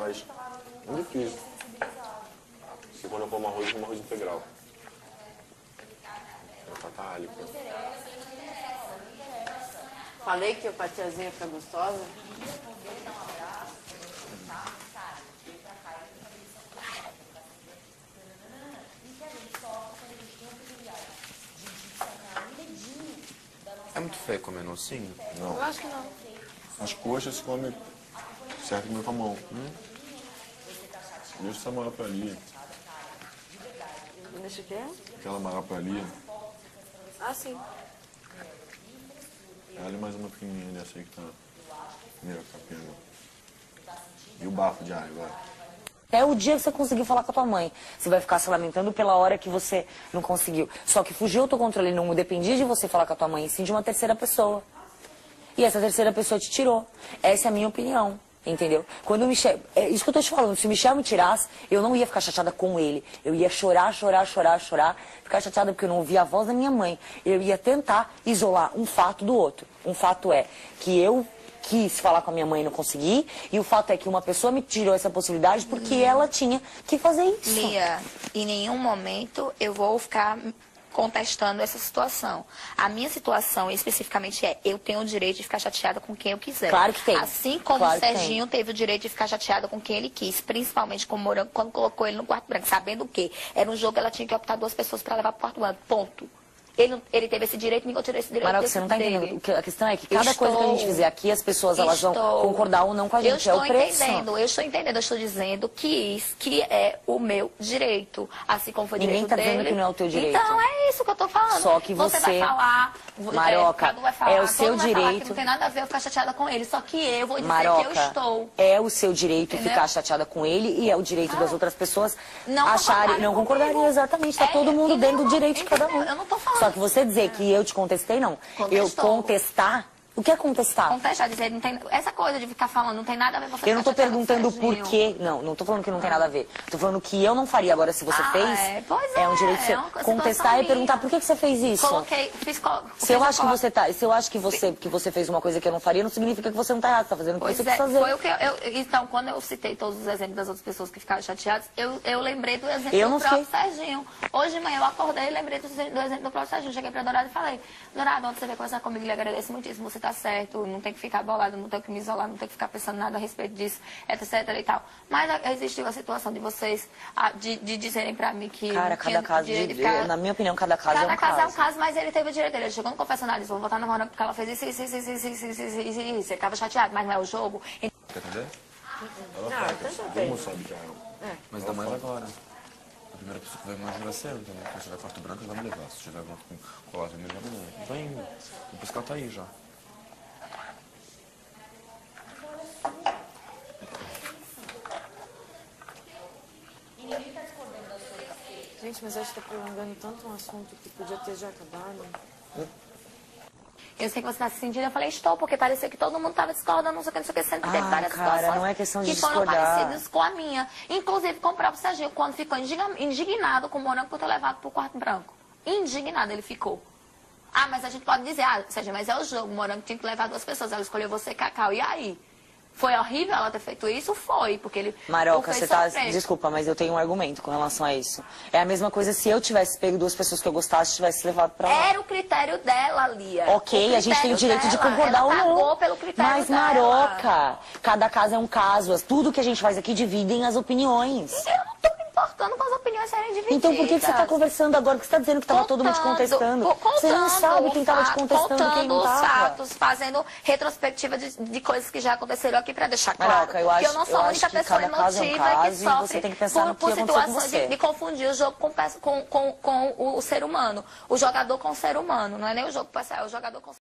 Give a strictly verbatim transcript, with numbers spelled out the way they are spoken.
mais difícil. E quando eu como arroz, eu como arroz integral. É catálico. Falei que a tiazinha fica gostosa. É muito feio comer nocinho? Não. Eu acho que não. As coxas se come certo comer com a mão. Hum? Deixa essa maior pra ali. Deixa o quê? Aquela maior pra ali. Ah, sim. Ela e mais uma pequenininha dessa aí que tá meio capendo. E o bafo de alho, vai. Até o dia que você conseguir falar com a tua mãe, você vai ficar se lamentando pela hora que você não conseguiu. Só que fugiu do teu controle, não dependia de você falar com a tua mãe, sim de uma terceira pessoa. E essa terceira pessoa te tirou. Essa é a minha opinião, entendeu? Quando o Michel... É isso que eu tô te falando, se o Michel me tirasse, eu não ia ficar chateada com ele. Eu ia chorar, chorar, chorar, chorar, ficar chateada porque eu não ouvia a voz da minha mãe. Eu ia tentar isolar um fato do outro. Um fato é que eu quis falar com a minha mãe e não consegui, e o fato é que uma pessoa me tirou essa possibilidade porque hum. ela tinha que fazer isso. Lia, em nenhum momento eu vou ficar contestando essa situação. A minha situação especificamente é, eu tenho o direito de ficar chateada com quem eu quiser. Claro que tem. Assim como claro o Serginho teve o direito de ficar chateada com quem ele quis, principalmente com o Morango, quando colocou ele no quarto branco, sabendo o quê? Era um jogo que ela tinha que optar duas pessoas para levar para o quarto branco, ponto. Ele, ele teve esse direito, ninguém tirou esse direito. Maroca, você não tá dele. entendendo. A questão é que cada Estou, coisa que a gente fizer aqui, as pessoas elas estou, vão concordar ou não com a gente. Eu estou é o preço. entendendo, eu estou entendendo, eu estou dizendo que isso que é o meu direito. Assim como foi o Ninguém direito tá dele. dizendo que não é o teu direito. Então é isso que eu tô falando. Só que você, você vai falar, Maroca, é, vai falar, é o seu todo vai falar direito. que não tem nada a ver eu ficar chateada com ele. Só que eu vou dizer Maroca, que eu estou. É o seu direito Entendeu? ficar chateada com ele e é o direito ah, das outras pessoas não acharem, não concordariam exatamente. Tá é, todo mundo dentro do direito de cada um. Eu não tô falando. Só que você dizer que eu te contestei, não. Contestou. Eu contestar. O que é contestar? Contestar, dizer, não tem, essa coisa de ficar falando não tem nada a ver com você. Eu não tô perguntando por quê. Não, não tô falando que não tem nada a ver. Tô falando que eu não faria. Agora, se você ah, fez, é. Pois é um direito é, seu. É contestar e perguntar por que, que você fez isso. Coloquei, fiz, se eu acho que você tá, se eu acho que você que você fez uma coisa que eu não faria, não significa que você não tá errado, você tá fazendo o que pois você é, quis fazer. Foi o que eu, eu, então, quando eu citei todos os exemplos das outras pessoas que ficaram chateadas, eu, eu lembrei do exemplo eu do próprio fiquei... Serginho. Hoje de manhã eu acordei e lembrei do, do exemplo do próprio Serginho. Cheguei pra Dourado e falei, Dourado, ontem você veio conversar comigo, lhe agradeço muitíssimo, você tá certo, não tem que ficar bolado, não tenho que me isolar, não tenho que ficar pensando nada a respeito disso, etc e tal. Mas existiu a situação de vocês, de, de dizerem pra mim que... Cara, cada caso, de, de ficar... na minha opinião, cada caso cada é um caso. Cada caso é um caso, caso, mas ele teve o direito dele. Ele chegou no confessionário e disse, vou votar na Morango porque ela fez isso, isso, isso, isso, isso, isso, isso, isso, isso, isso. Ele ficava chateado, mas não é o jogo. Quer entender? Ela Não, faz, tanto todo bem. mundo sabe que é. É. Mas ainda mais agora. A primeira pessoa que vai imaginar vai ser eu, entendeu? Se tiver quarto branco, ele vai me levar. Se tiver quarto com colagem, ele vai me levar. Vai indo. Depois que ela tá aí já. Gente, mas acho que tá prolongando tanto um assunto que podia ter já acabado. Eu sei que você está se sentindo, eu falei, estou, porque parecia que todo mundo estava discordando, não sei o que, não sei o que, sendo que teve ah, várias cara, situações não é questão de que foram discordar. parecidas com a minha. Inclusive com o próprio Serginho, quando ficou indignado com o Morango por ter levado pro quarto branco. Indignado ele ficou. Ah, mas a gente pode dizer, ah, Serginho, mas é o jogo, o Morango tinha que levar duas pessoas, ela escolheu você e Cacau, e aí? Foi horrível ela ter feito isso? Foi, porque ele... Maroca, você tá... sofrer. Desculpa, mas eu tenho um argumento com relação a isso. É a mesma coisa se eu tivesse pego duas pessoas que eu gostasse e tivesse levado pra lá. Era o critério dela, Lia. Ok, a gente tem o direito dela, de concordar ela ou não. pagou pelo critério mas, dela. Maroca, cada caso é um caso. Tudo que a gente faz aqui dividem as opiniões. Eu não tô me importando com as opiniões serem divididas. Então por que, que você tá conversando agora? Porque você tá dizendo que tava todo mundo te contestando. Contando, você não sabe quem tava te contestando e quem não tava. Contando os tava. fatos, fazendo retrospectiva de, de coisas que já aconteceram aqui pra deixar claro. Maroca, eu acho, que eu não sou eu a única acho que pessoa cada caso é um emotiva caso que sofre e você tem que pensar por, no que por aconteceu com situações você. de, de confundir o jogo com, com, com, com o, o ser humano. O jogador com o ser humano. Não é nem o jogo, é o jogador com o